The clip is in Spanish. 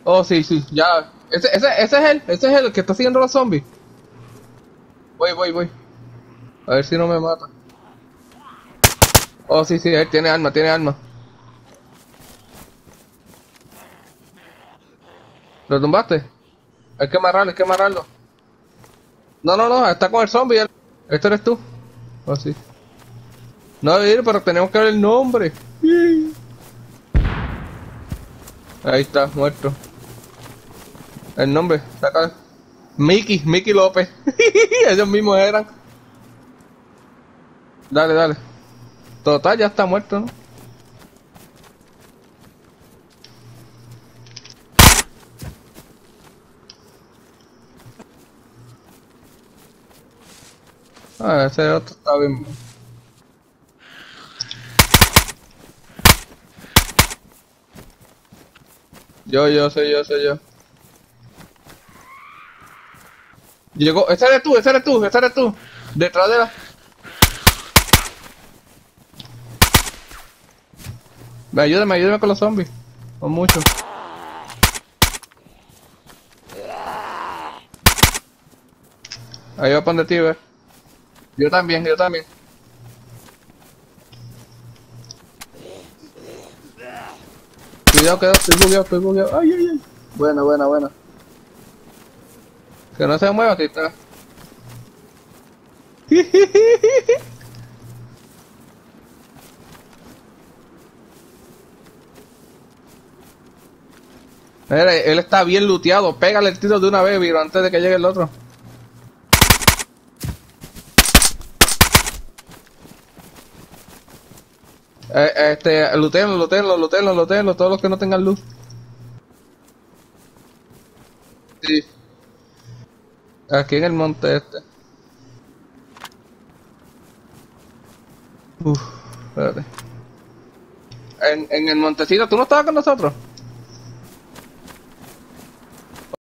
Oh, sí, sí, ya. Ese es el que está siguiendo a los zombies. Voy. A ver si no me mata. Oh, sí, sí, él tiene arma, tiene arma. ¿Lo tumbaste? Hay que amarrarlo, hay que amarrarlo. No, está con el zombie. Este eres tú. Oh, sí. No, pero tenemos que ver el nombre. Ahí está, muerto. El nombre, saca. Mickey López. Ellos mismos eran. Dale. Total, ya está muerto, ¿no? Ah, ese otro está bien. Soy yo. Llegó, ese eres tú. Detrás de la. Ayúdame con los zombies. Con mucho. Ahí va para donde ti, ve. Yo también. Cuidado, que estoy bugueado. Ay. Buena. Que no se mueva, aquí está. Mira, él está bien looteado. Pégale el tiro de una vez, Viro, antes de que llegue el otro. Lootenlo, todos los que no tengan luz. Sí, aquí en el monte este. Uf, espérate. En el montecito, ¿tú no estabas con nosotros?